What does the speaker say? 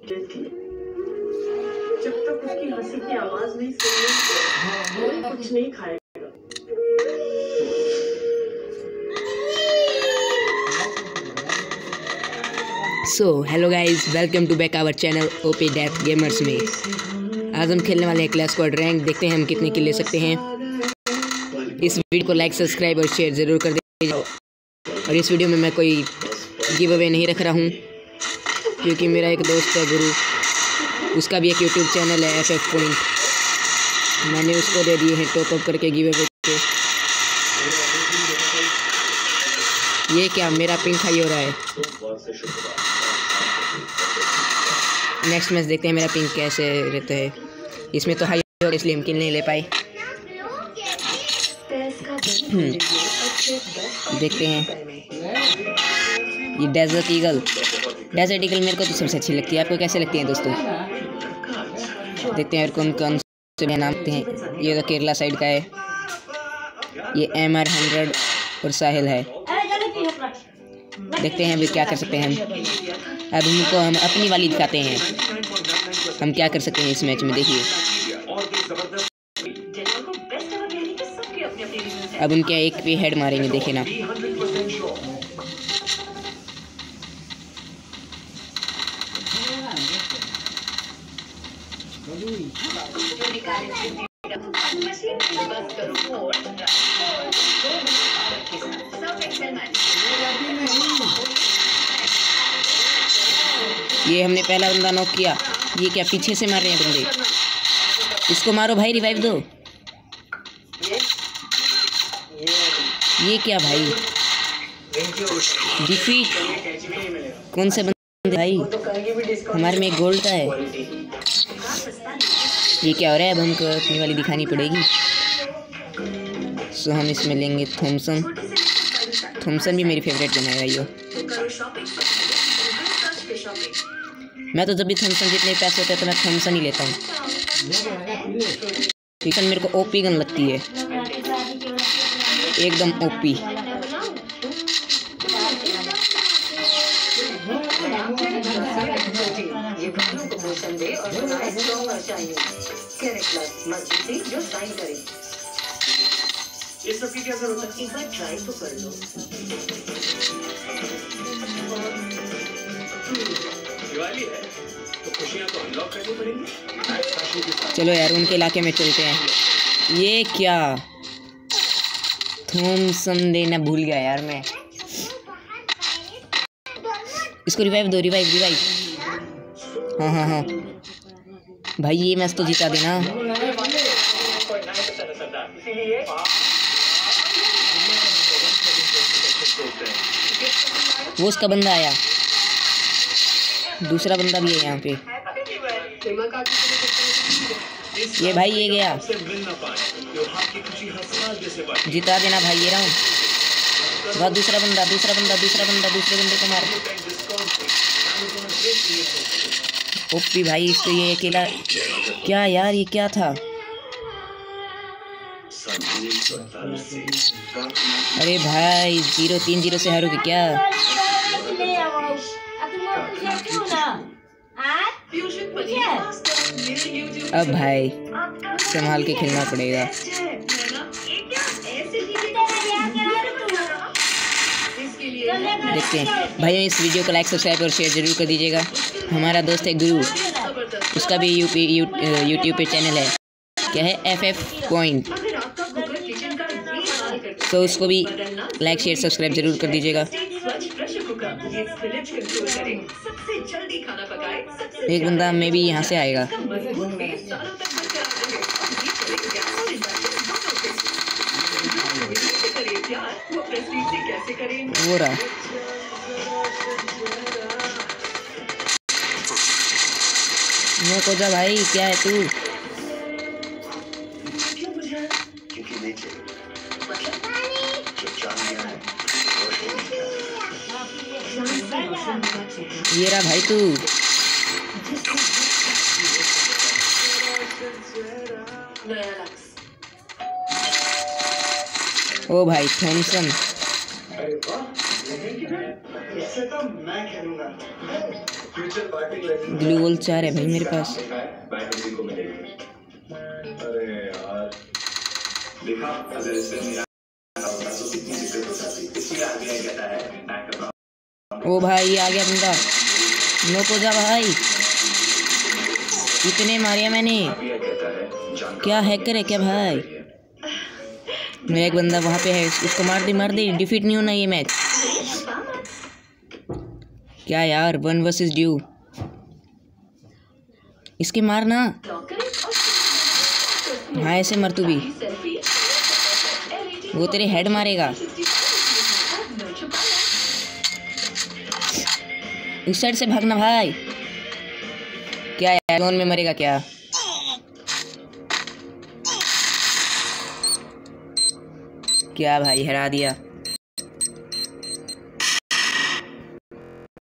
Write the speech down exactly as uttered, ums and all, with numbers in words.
जब तक उसकी हंसी की आवाज नहीं सुनने कोई कुछ नहीं खाएगा। So hello guys, welcome to back our channel OP death gamers में। आज हम खेलने वाले हैं क्लैश स्क्वाड रैंक। देखते हैं हम कितने किल ले सकते हैं। इस वीडियो को लाइक, सब्सक्राइब और शेयर ज़रूर कर दीजिए। और इस वीडियो में मैं कोई गिव अवे नहीं रख रहा हूँ, क्योंकि मेरा एक दोस्त है गुरु, उसका भी एक यूट्यूब चैनल है एफ एफ पॉइंट। मैंने उसको दे दिए हैं टॉप अप करके गिव अवे के। ये क्या मेरा पिंक हाई हो रहा है। नेक्स्ट मैच देखते हैं मेरा पिंक कैसे रहता है। इसमें तो हाई और इसलिए हम किल नहीं ले पाए। देखते हैं ये डेजर्ट ईगल। डेजर्ट ईगल मेरे को तो सबसे अच्छी लगती है। आपको कैसे लगती है दोस्तों? देखते हैं और कौन कौन से नाम हैं। ये तो केरला साइड का है। ये एम आर हंड्रेड और साहिल है। देखते हैं अभी क्या कर सकते हैं हम। अब उनको हम अपनी वाली दिखाते हैं हम क्या कर सकते हैं इस मैच में। देखिए अब उनके एक भी हेड मारेंगे, देखे ना। ये हमने पहला बंदा नॉक किया। ये क्या पीछे से मार रहे हैं बंदे? इसको मारो भाई, रिवाइव दो। ये क्या भाई, डिफीट? कौन से बंदे भाई? हमारे में एक गोल्ड का है। ये क्या हो रहा है? अब हमको अपनी वाली दिखानी पड़ेगी। सो हम इसमें लेंगे थॉमसन। थॉमसन भी मेरी फेवरेट गन है भाइयों। मैं तो जब भी थॉमसन जितने पैसे होते हैं तो मैं थॉमसन ही लेता हूँ। ठीक है, मेरे को ओपी गन लगती है, एकदम ओपी। इस सब की क्या जरूरत है? एक बार ट्राई तो कर लो। दिवाली है तो खुशियां तो अनलॉक करनी पड़ेंगी। चलो यार उनके इलाके में चलते हैं। ये क्या थॉमसन देना भूल गया यार मैं। इसको रिवाइव दो, रिवाइव रिवाइव। हाँ हाँ हाँ भाई, ये मैच तो जिता देना। वो उसका बंदा आया, दूसरा बंदा भी है यहाँ पे। ये भाई ये गया, जिता देना भाई ये राउंड। वह दूसरा बंदा दूसरा बंदा दूसरा बंदा दूसरे बंदे को मार। ओपी भाई, इसको ये अकेला क्या यार, ये क्या था? अरे भाई जीरो तीन जीरो से हारोगे क्या? अब भाई संभाल के खेलना पड़ेगा। देखते हैं भाई, इस वीडियो को लाइक, सब्सक्राइब और शेयर जरूर कर दीजिएगा। हमारा दोस्त है गुरु, उसका भी यूपी यूट्यूब पे चैनल है, क्या है, एफ एफ पॉइंट। तो उसको भी लाइक, शेयर, सब्सक्राइब जरूर कर दीजिएगा। एक बंदा में भी यहाँ से आएगा। वो रहा। मैं को जा भाई, क्या है तू? ये रहा भाई तू। ओ भाई थॉमसन। इससे तो मैं खेलूंगा। ग्लू वॉल चार है भाई मेरे पास। अरे यार देखा अगर इससे मेरा तो कितनी दिक्कत हो जाती है। इसलिए आगे कहता है ओ भाई आ गया बंदा, नोक हो जा भाई। इतने मारे मैंने, क्या हैकर है क्या भाई? मेरा एक बंदा वहाँ पे है, उसको मार दे मार दे, डिफीट नहीं होना ये मैच। क्या यार, वन वर्सेस ड्यू, इसके मारना। हाँ ऐसे मर तू भी, वो तेरे हेड मारेगा। इस साइड से भागना भाई। क्या यार, जोन में मरेगा क्या? क्या भाई, हरा दिया।